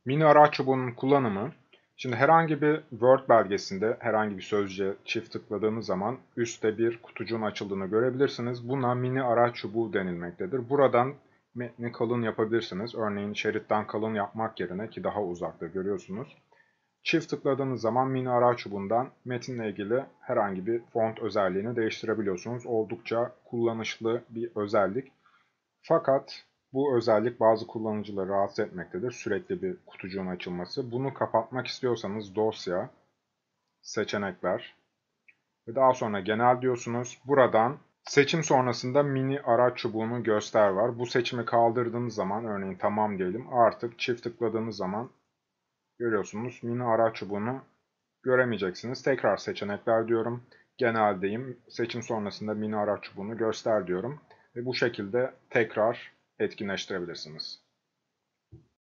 Mini araç çubuğunun kullanımı. Şimdi herhangi bir Word belgesinde herhangi bir sözcüğe çift tıkladığınız zaman üstte bir kutucuğun açıldığını görebilirsiniz. Buna mini araç çubuğu denilmektedir. Buradan metni kalın yapabilirsiniz. Örneğin şeritten kalın yapmak yerine ki daha uzakta görüyorsunuz. Çift tıkladığınız zaman mini araç çubuğundan metinle ilgili herhangi bir font özelliğini değiştirebiliyorsunuz. Oldukça kullanışlı bir özellik. Fakat bu özellik bazı kullanıcıları rahatsız etmektedir. Sürekli bir kutucuğun açılması. Bunu kapatmak istiyorsanız dosya, seçenekler ve daha sonra genel diyorsunuz. Buradan seçim sonrasında mini araç çubuğunu göster var. Bu seçimi kaldırdığınız zaman örneğin tamam diyelim. Artık çift tıkladığınız zaman görüyorsunuz mini araç çubuğunu göremeyeceksiniz. Tekrar seçenekler diyorum. Geneldeyim. Seçim sonrasında mini araç çubuğunu göster diyorum. Ve bu şekilde tekrar etkinleştirebilirsiniz.